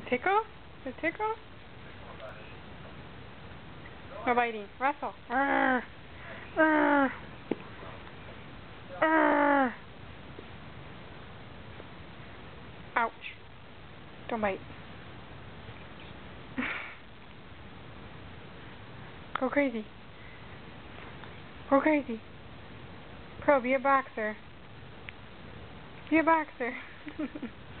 Tickle? Is it tickle? No biting. Russell. Arr. Arr. Arr. Ouch. Don't bite. Go crazy. Go crazy. Pearl, be a boxer. Be a boxer.